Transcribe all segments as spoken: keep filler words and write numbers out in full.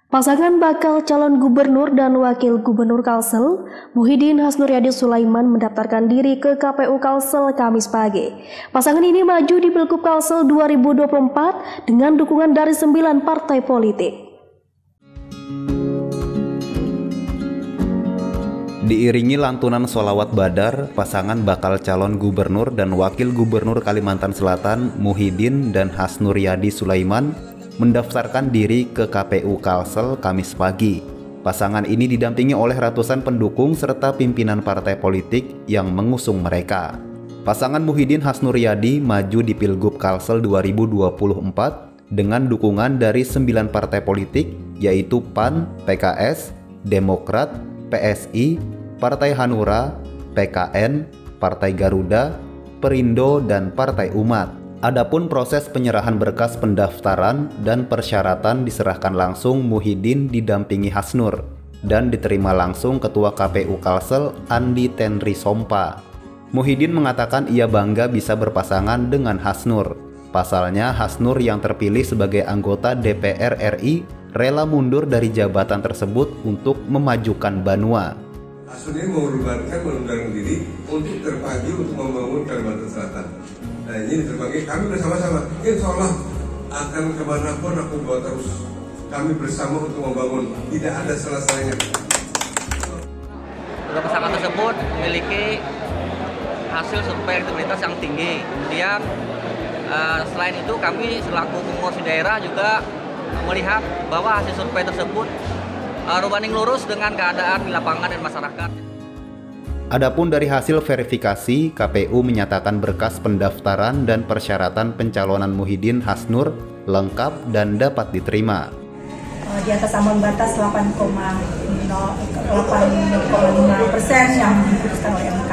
Pasangan bakal calon gubernur dan wakil gubernur Kalsel, Muhyiddin Hasnuryadi Sulaiman mendaftarkan diri ke K P U Kalsel Kamis pagi. Pasangan ini maju di Pilgub Kalsel dua ribu dua puluh empat dengan dukungan dari sembilan partai politik. Diiringi lantunan sholawat badar, pasangan bakal calon gubernur dan wakil gubernur Kalimantan Selatan, Muhyiddin dan Hasnuryadi Sulaiman, mendaftarkan diri ke K P U Kalsel Kamis pagi. Pasangan ini didampingi oleh ratusan pendukung serta pimpinan partai politik yang mengusung mereka. Pasangan Muhyiddin Hasnuryadi maju di Pilgub Kalsel dua ribu dua puluh empat dengan dukungan dari sembilan partai politik, yaitu P A N, P K S, Demokrat, P S I, Partai Hanura, P K N, Partai Garuda, Perindo, dan Partai Umat. Adapun proses penyerahan berkas pendaftaran dan persyaratan diserahkan langsung Muhyiddin didampingi Hasnur dan diterima langsung Ketua K P U Kalsel Andi Tenri Sompa. Muhyiddin mengatakan ia bangga bisa berpasangan dengan Hasnur. Pasalnya Hasnur yang terpilih sebagai anggota D P R R I rela mundur dari jabatan tersebut untuk memajukan Banua. Hasnur ini mengorbankan mengundurkan diri untuk terpaju untuk membangun Kalimantan Selatan. Nah ini terbagi kami bersama-sama, insya Allah akan kemanapun aku bawa terus. Kami bersama untuk membangun, tidak ada selesainya. Kedua pasangan tersebut memiliki hasil survei elektabilitas yang tinggi. Kemudian uh, selain itu kami selaku pengurus di daerah juga melihat bahwa hasil survei tersebut uh, berbanding lurus dengan keadaan di lapangan dan masyarakat. Adapun dari hasil verifikasi, K P U menyatakan berkas pendaftaran dan persyaratan pencalonan Muhyiddin Hasnur lengkap dan dapat diterima. Di atas ambang batas delapan koma lima persen yang diputuskan oleh M K.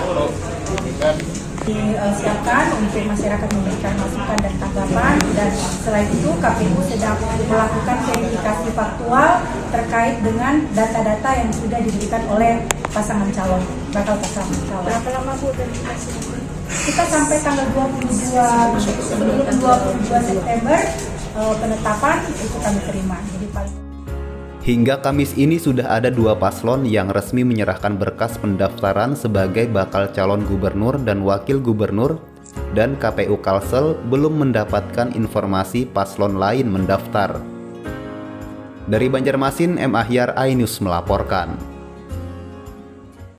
Disiapkan untuk masyarakat memberikan masukan dan tanggapan, dan selain itu K P U sedang melakukan verifikasi faktual terkait dengan data-data yang sudah diberikan oleh pasangan calon, bakal pasangan calon. Berapa lama Bu verifikasi? Kita sampai tanggal dua puluh dua sebelum dua puluh dua September uh, penetapan itu kami terima. Jadi paling Hingga Kamis ini sudah ada dua paslon yang resmi menyerahkan berkas pendaftaran sebagai bakal calon gubernur dan wakil gubernur, dan K P U Kalsel belum mendapatkan informasi paslon lain mendaftar. Dari Banjarmasin, M. Ahyar, iNews melaporkan.